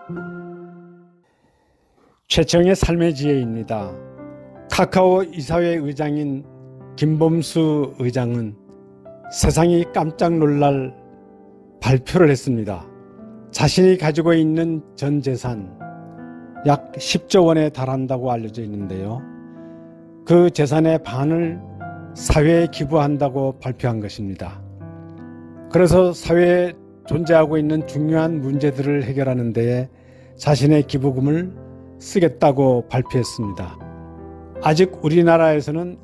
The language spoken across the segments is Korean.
최청의 삶의 지혜입니다. 카카오 이사회 의장인 김범수 의장은 세상이 깜짝 놀랄 발표를 했습니다. 자신이 가지고 있는 전 재산 약 10조 원에 달한다고 알려져 있는데요. 그 재산의 반을 사회에 기부한다고 발표한 것입니다. 그래서 사회에 존재하고 있는 중요한 문제들을 해결하는 데에 자신의 기부금을 쓰겠다고 발표했습니다. 아직 우리나라에서는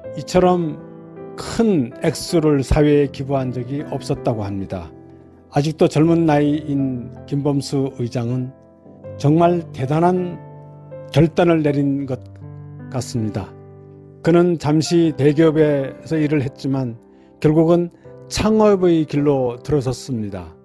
이처럼 큰 액수를 사회에 기부한 적이 없었다고 합니다. 아직도 젊은 나이인 김범수 의장은 정말 대단한 결단을 내린 것 같습니다. 그는 잠시 대기업에서 일을 했지만 결국은 창업의 길로 들어섰습니다.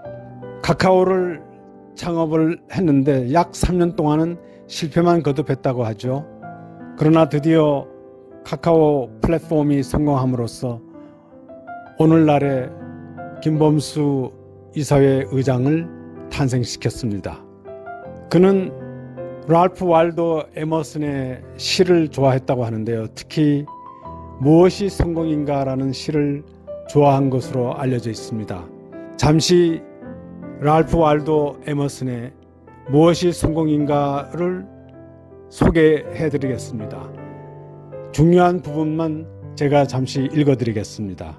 카카오를 창업을 했는데 약 3년 동안은 실패만 거듭했다고 하죠. 그러나 드디어 카카오 플랫폼이 성공함으로써 오늘날의 김범수 이사회 의장을 탄생시켰습니다. 그는 랄프 waldo 에머슨의 시를 좋아했다고 하는데요. 특히 무엇이 성공인가라는 시를 좋아한 것으로 알려져 있습니다. 잠시 랄프 waldo 에머슨의 무엇이 성공인가를 소개해 드리겠습니다. 중요한 부분만 제가 잠시 읽어 드리겠습니다.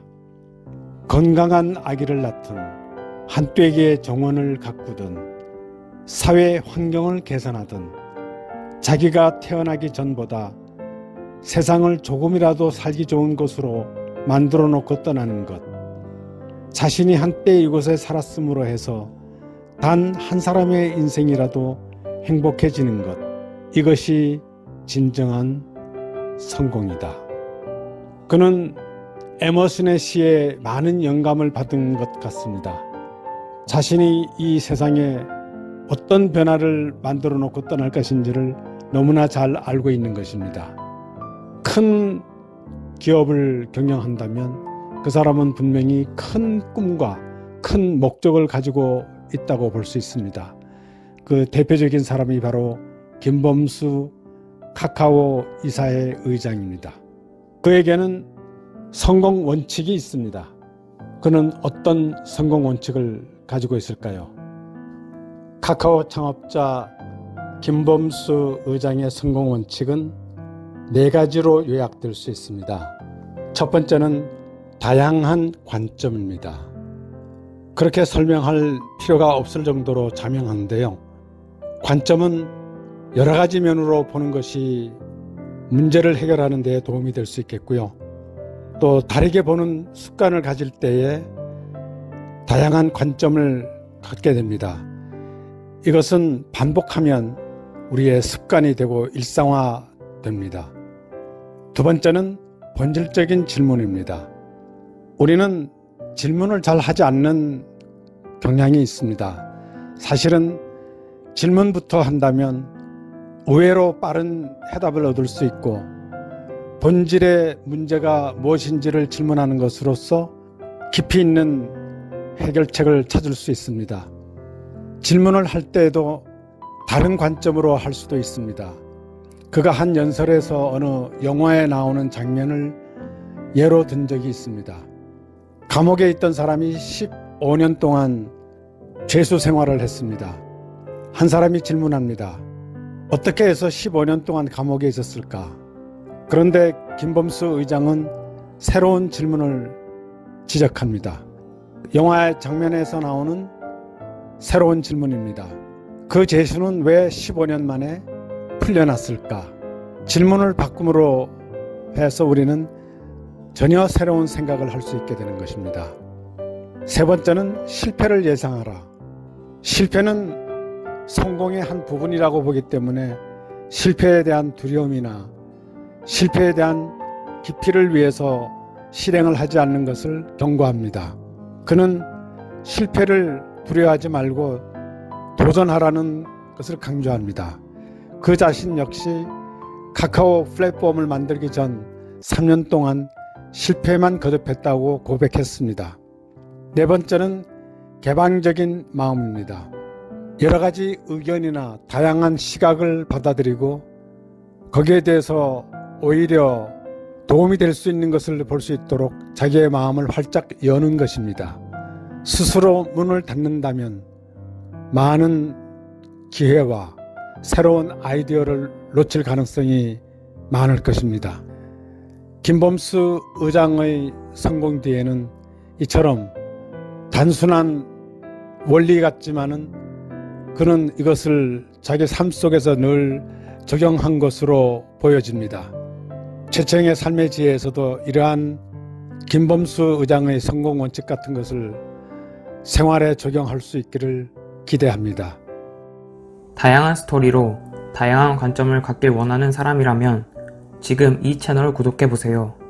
건강한 아기를 낳든 한떼기의 정원을 가꾸든 사회 환경을 개선하든 자기가 태어나기 전보다 세상을 조금이라도 살기 좋은 곳으로 만들어 놓고 떠나는 것, 자신이 한때 이곳에 살았음으로 해서 단 한 사람의 인생이라도 행복해지는 것, 이것이 진정한 성공이다. 그는 에머슨의 시에 많은 영감을 받은 것 같습니다. 자신이 이 세상에 어떤 변화를 만들어 놓고 떠날 것인지를 너무나 잘 알고 있는 것입니다. 큰 기업을 경영한다면 그 사람은 분명히 큰 꿈과 큰 목적을 가지고 있다고 볼 수 있습니다. 그 대표적인 사람이 바로 김범수 카카오 이사회 의장입니다. 그에게는 성공 원칙이 있습니다. 그는 어떤 성공 원칙을 가지고 있을까요? 카카오 창업자 김범수 의장의 성공 원칙은 4가지로 요약될 수 있습니다. 첫 번째는 다양한 관점입니다. 그렇게 설명할 필요가 없을 정도로 자명한데요. 관점은 여러 가지 면으로 보는 것이 문제를 해결하는 데 도움이 될 수 있겠고요. 또 다르게 보는 습관을 가질 때에 다양한 관점을 갖게 됩니다. 이것은 반복하면 우리의 습관이 되고 일상화됩니다. 두 번째는 본질적인 질문입니다. 우리는 질문을 잘 하지 않는 경향이 있습니다. 사실은 질문부터 한다면 의외로 빠른 해답을 얻을 수 있고 본질의 문제가 무엇인지를 질문하는 것으로서 깊이 있는 해결책을 찾을 수 있습니다. 질문을 할 때에도 다른 관점으로 할 수도 있습니다. 그가 한 연설에서 어느 영화에 나오는 장면을 예로 든 적이 있습니다. 감옥에 있던 사람이 15년 동안 죄수 생활을 했습니다. 한 사람이 질문합니다. 어떻게 해서 15년 동안 감옥에 있었을까? 그런데 김범수 의장은 새로운 질문을 지적합니다. 영화의 장면에서 나오는 새로운 질문입니다. 그 죄수는 왜 15년 만에 풀려났을까? 질문을 바꿈으로 해서 우리는 전혀 새로운 생각을 할 수 있게 되는 것입니다. 세 번째는 실패를 예상하라. 실패는 성공의 한 부분이라고 보기 때문에 실패에 대한 두려움이나 실패에 대한 깊이를 위해서 실행을 하지 않는 것을 경고합니다. 그는 실패를 두려워하지 말고 도전하라는 것을 강조합니다. 그 자신 역시 카카오 플랫폼을 만들기 전 3년 동안 실패만 거듭했다고 고백했습니다. 네 번째는 개방적인 마음입니다. 여러 가지 의견이나 다양한 시각을 받아들이고 거기에 대해서 오히려 도움이 될 수 있는 것을 볼 수 있도록 자기의 마음을 활짝 여는 것입니다. 스스로 문을 닫는다면 많은 기회와 새로운 아이디어를 놓칠 가능성이 많을 것입니다. 김범수 의장의 성공 뒤에는 이처럼 단순한 원리 같지만은 그는 이것을 자기 삶 속에서 늘 적용한 것으로 보여집니다. 최청의 삶의 지혜에서도 이러한 김범수 의장의 성공 원칙 같은 것을 생활에 적용할 수 있기를 기대합니다. 다양한 스토리로 다양한 관점을 갖길 원하는 사람이라면 지금 이 채널을 구독해보세요.